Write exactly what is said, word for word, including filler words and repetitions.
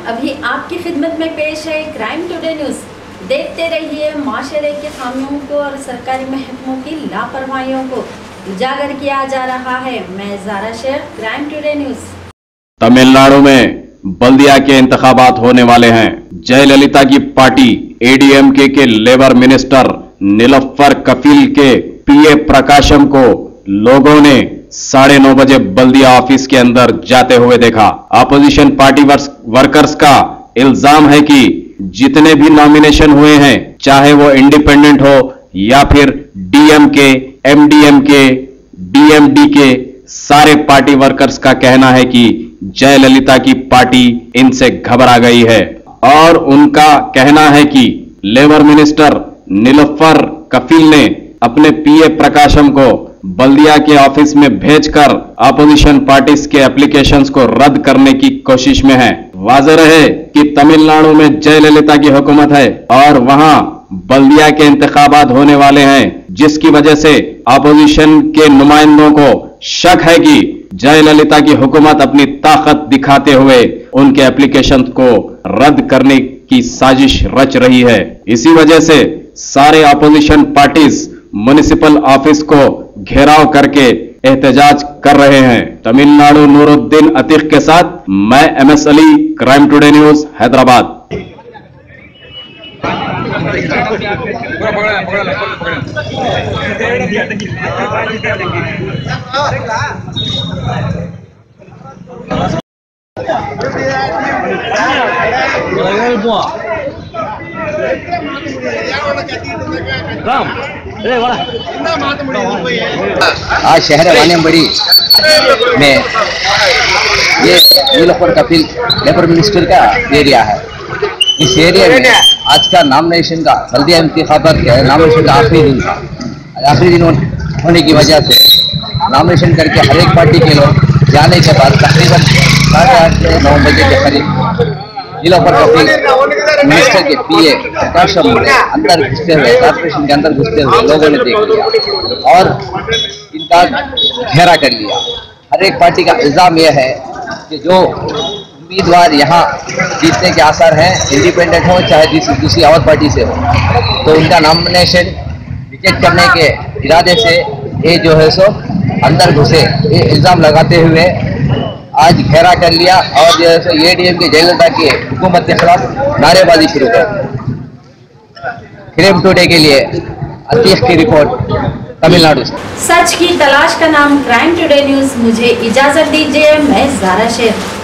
अभी आपकी खिदमत में पेश है क्राइम टुडे न्यूज़। देखते रहिए माशरे के खामियों को और सरकारी महकमों की लापरवाहियों को उजागर किया जा रहा है। मैं Zara Shaikh, crime today news. Tamil Nadu में बल्दिया के इंतखाबात होने वाले हैं। जयललिता की पार्टी एडीएमके के लेबर मिनिस्टर नीलोफर कफील के पीए प्रकाशम को लोगों ने साढ़े नौ बजे बल्दिया ऑफिस के अंदर जाते हुए देखा। अपोजिशन पार्टी वर्कर्स का इल्जाम है कि जितने भी नॉमिनेशन हुए हैं, चाहे वो इंडिपेंडेंट हो या फिर डीएमके, एमडीएमके, डीएमडीके, सारे पार्टी वर्कर्स का कहना है कि जयललिता की पार्टी इनसे घबरा गई है और उनका कहना है कि लेबर मिनिस्टर नीलोफर कफील ने अपने पीए प्रकाशम को बल्दिया के ऑफिस में भेजकर अपोजिशन पार्टीज के एप्लीकेशंस को रद्द करने की कोशिश में है। वाज़ेह रहे कि तमिलनाडु में जयललिता की हुकूमत है और वहां बल्दिया के इंतखाबात होने वाले हैं, जिसकी वजह से अपोजिशन के नुमाइंदों को शक है कि जयललिता की हुकूमत अपनी ताकत दिखाते हुए उनके एप्लीकेशन को रद्द करने की साजिश रच रही है। इसी वजह से सारे अपोजिशन पार्टीज म्युनिसिपल ऑफिस को घेराव करके एहतजाज कर रहे हैं। तमिलनाडु नूरुद्दीन अतीक के साथ मैं M S Ali, crime today news, Hyderabad. आज शहर वानियम्बड़ी में ये नीलोफर कफील लेबर मिनिस्टर का एरिया है। इस एरिया में आज का नॉमिनेशन का बल्दिया इंतखाबात के नॉमिनेशन का आखिरी दिन था। आखिरी दिन होने की वजह से नॉमिनेशन करके हर एक पार्टी के लोग जाने के बाद तकरीबन साढ़े आठ से नौ बजे के करीब नीलोफर कफील मिनिस्टर के पीए प्रकाशम ने अंदर घुसते हुए कॉर्पोरेशन के अंदर घुसते हुए लोगों ने देख लिया और इनका घेरा कर लिया। हर एक पार्टी का इल्जाम यह है कि जो उम्मीदवार यहाँ जीतने के आसार हैं, इंडिपेंडेंट हो चाहे दूसरी और पार्टी से हो, तो उनका नॉमिनेशन रिजेक्ट करने के इरादे से ये जो है सो अंदर घुसे, ये इल्ज़ाम लगाते हुए आज घेरा कर लिया और जो है सो एडीएम के जयललिता की हुकूमत के खिलाफ नारेबाजी शुरू कर। क्राइम टुडे के लिए अतीक की रिपोर्ट, तमिलनाडु से। सच की तलाश का नाम क्राइम टुडे न्यूज़। मुझे इजाजत दीजिए, मैं ज़ारा शेख।